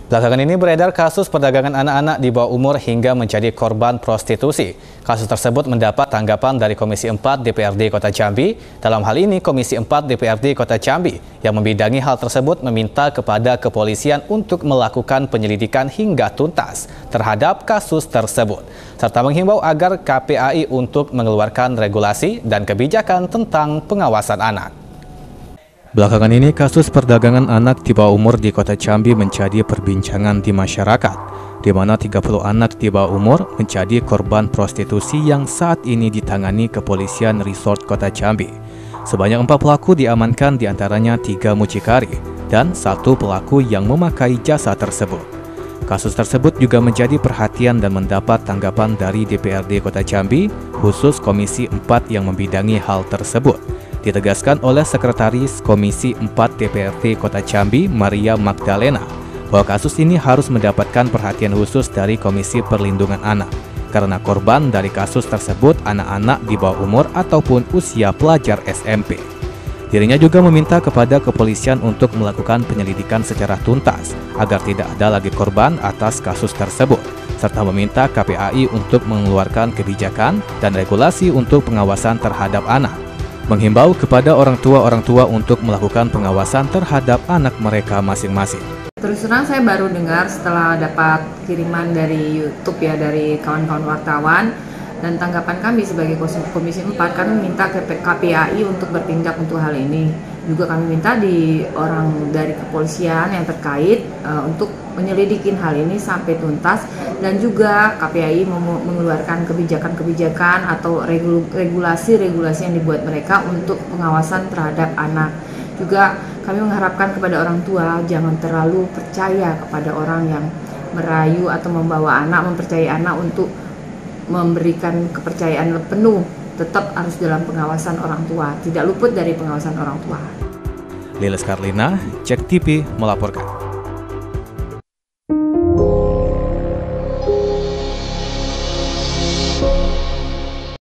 Belakangan ini beredar kasus perdagangan anak-anak di bawah umur hingga menjadi korban prostitusi. Kasus tersebut mendapat tanggapan dari Komisi 4 DPRD Kota Jambi. Dalam hal ini, Komisi 4 DPRD Kota Jambi yang membidangi hal tersebut meminta kepada kepolisian untuk melakukan penyelidikan hingga tuntas terhadap kasus tersebut, serta menghimbau agar KPAI untuk mengeluarkan regulasi dan kebijakan tentang pengawasan anak. Belakangan ini, kasus perdagangan anak di bawah umur di Kota Jambi menjadi perbincangan di masyarakat, di mana 30 anak di bawah umur menjadi korban prostitusi yang saat ini ditangani Kepolisian Resort Kota Jambi. Sebanyak 4 pelaku diamankan, diantaranya 3 mucikari dan 1 pelaku yang memakai jasa tersebut. Kasus tersebut juga menjadi perhatian dan mendapat tanggapan dari DPRD Kota Jambi, khusus Komisi 4 yang membidangi hal tersebut. Ditegaskan oleh Sekretaris Komisi 4 DPRD Kota Jambi, Maria Magdalena, bahwa kasus ini harus mendapatkan perhatian khusus dari Komisi Perlindungan Anak, karena korban dari kasus tersebut anak-anak di bawah umur ataupun usia pelajar SMP. Dirinya juga meminta kepada kepolisian untuk melakukan penyelidikan secara tuntas, agar tidak ada lagi korban atas kasus tersebut, serta meminta KPAI untuk mengeluarkan kebijakan dan regulasi untuk pengawasan terhadap anak. Menghimbau kepada orang tua untuk melakukan pengawasan terhadap anak mereka masing-masing. Terus terang saya baru dengar setelah dapat kiriman dari YouTube ya, dari kawan-kawan wartawan, dan tanggapan kami sebagai Komisi 4, kami minta ke KPAI untuk bertindak untuk hal ini. Juga kami minta dari kepolisian yang terkait untuk menyelidikin hal ini sampai tuntas, dan juga KPAI mengeluarkan kebijakan-kebijakan atau regulasi-regulasi yang dibuat mereka untuk pengawasan terhadap anak. Juga kami mengharapkan kepada orang tua jangan terlalu percaya kepada orang yang merayu atau membawa anak, mempercayai anak untuk memberikan kepercayaan penuh. Tetap harus dalam pengawasan orang tua, tidak luput dari pengawasan orang tua. Lilis Karlina, Cek TV melaporkan.